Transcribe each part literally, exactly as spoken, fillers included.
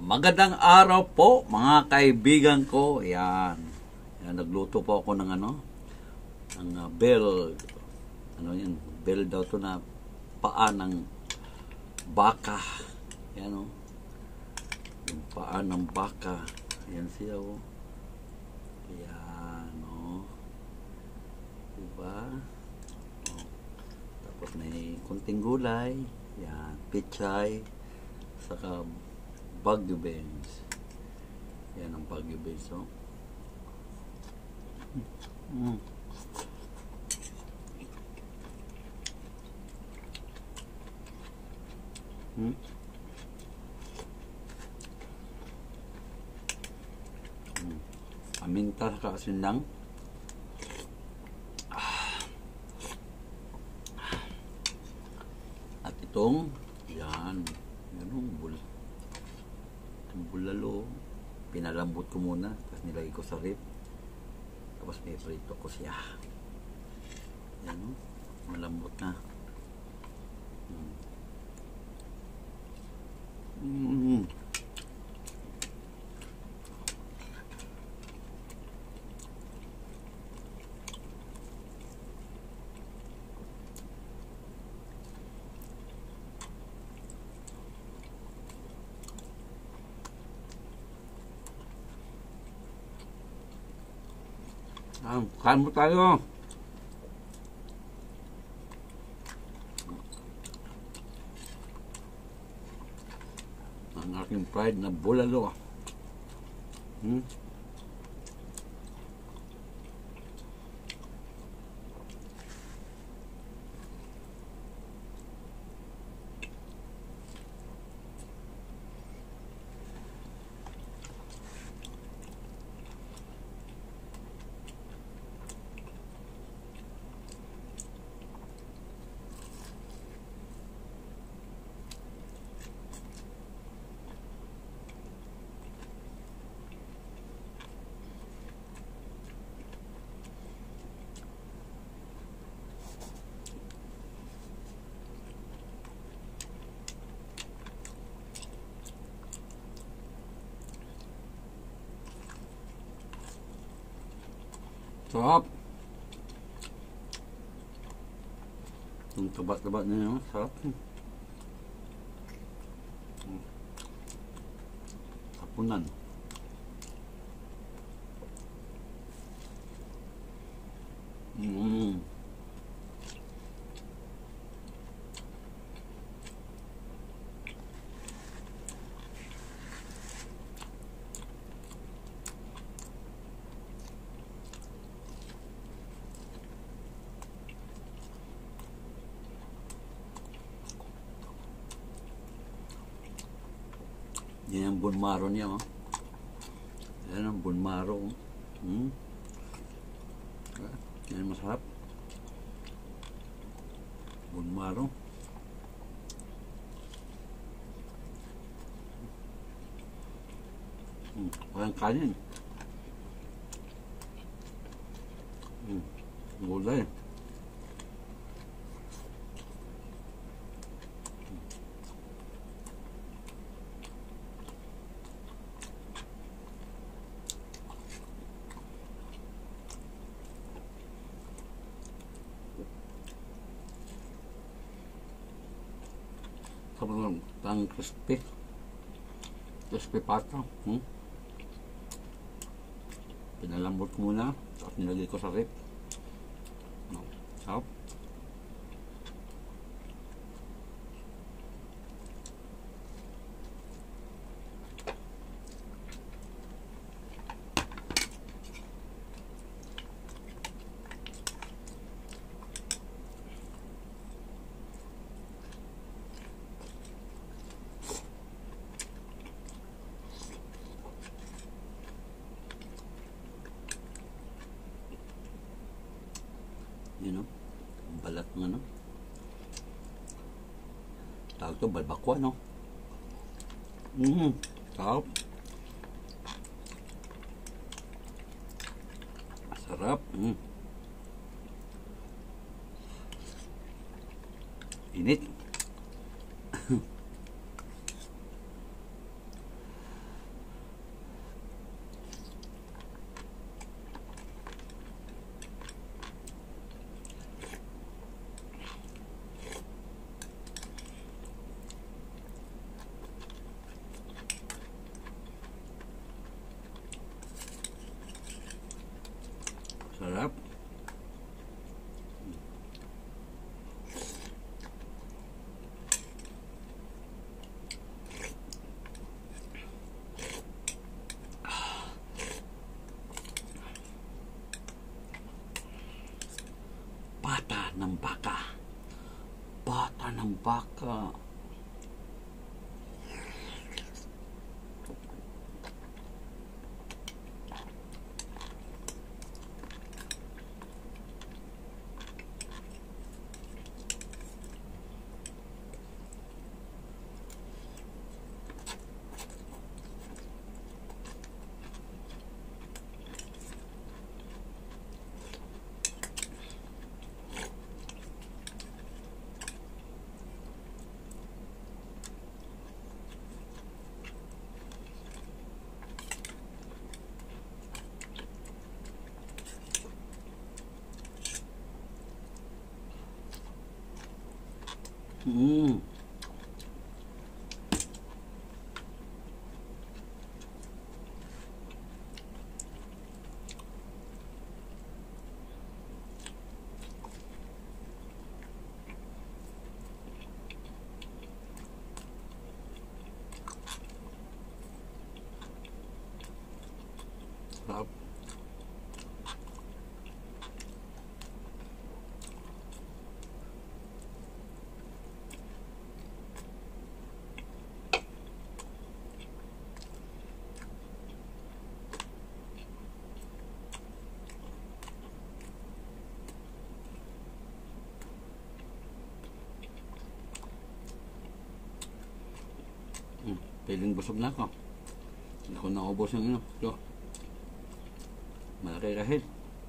Magandang araw po mga kaibigan ko. Yan. Yan, nagluto po ako ng ano, ng uh, bell. Ano yan? Bell daw to na paa ng baka. Yan o. Oh. Yung paa ng baka. Yan siya o. Oh. Yan o. Oh. Diba? Oh. Tapos may kunting gulay. Yan. Pichay. Saka Baguio beans. Yan ang Baguio beans, oh. Mm. Mm. Mm. Paminta sa kasinlang. Ah. At itong, yan, yan ang bul. Bulalo, pinalambot ko muna, tapos nilagay ko sa rip, tapos may prito ko siya. Yan o, malambot na. Mm. Mm. Ah, kain mo tayo. Ang aking fried na bulalo. Hmm? Sarap. Yung taba-taba na yun, sarap. Hapunan. Mm. Yan ang bunmaro niya, oh. Yan ang bunmaro. Hmm? Yan masarap. Bunmaro. Hmm. Walang kanin. Hmm. Gulay. Sobrang tang crispy. Crispy pata. Hmm? Pinalambot muna. Tapos nilagay ko sa rip. No. Sarap. You know, balat ng ano. Tawag to balbakwa, no? Mm, sarap. Sarap. Mm. Init. baka. Mm. Sarap. Hmm, piling busog na ako. Hindi ko naubos yung ino. Ito. Malaki kahit.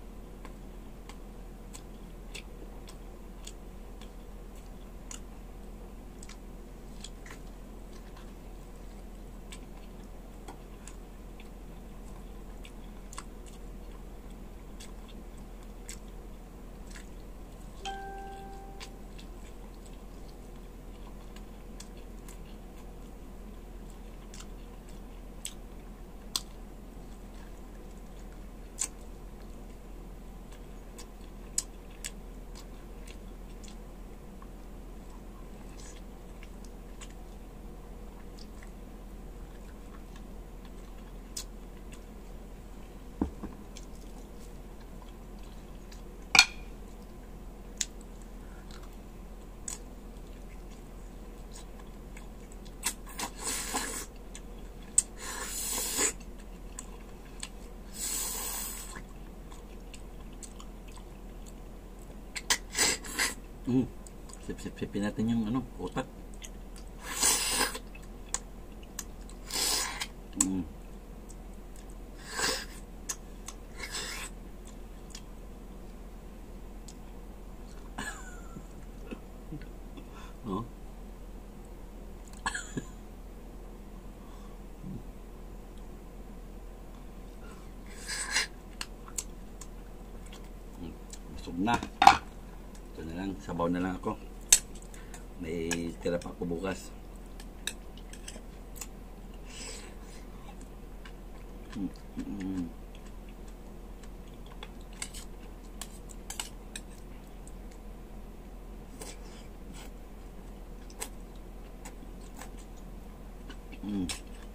Mm. Sip-sip-sipin natin yung ano, utak. Mm. Oh. Busog na. Ito na lang, sabaw na lang ako. May tira pa ako bukas. Mm -mm. Mm.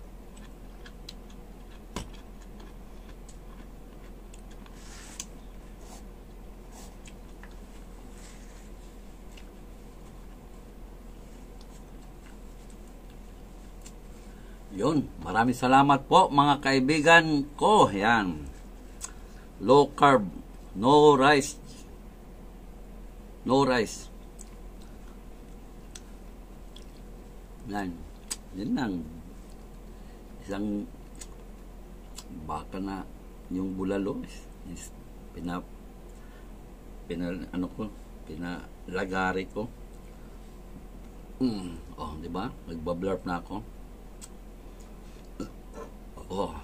Yun, maraming salamat po mga kaibigan ko. Yan. Low carb, no rice. No rice. Yan. Yan lang. Isang baka na yung bulalo is pina pina ano ko, pinalagari ko. Mm. Oh, di ba? Nagba-blurp na ako. Oh.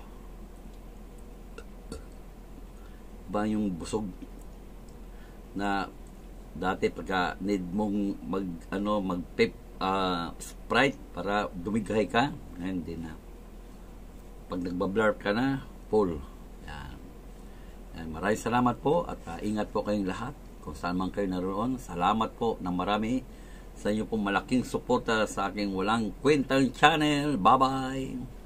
Ba yung busog na dati pagka need mong mag ano mag pep uh, Sprite para dumighay ka, ngayon hindi na. Pag nagba-blurp ka na, full. Yan. Yan. Maraming salamat po at uh, ingat po kayong lahat kung saan man kayo naroon. Salamat po ng marami sa inyo pong malaking suporta sa aking walang kwentang channel. Bye-bye!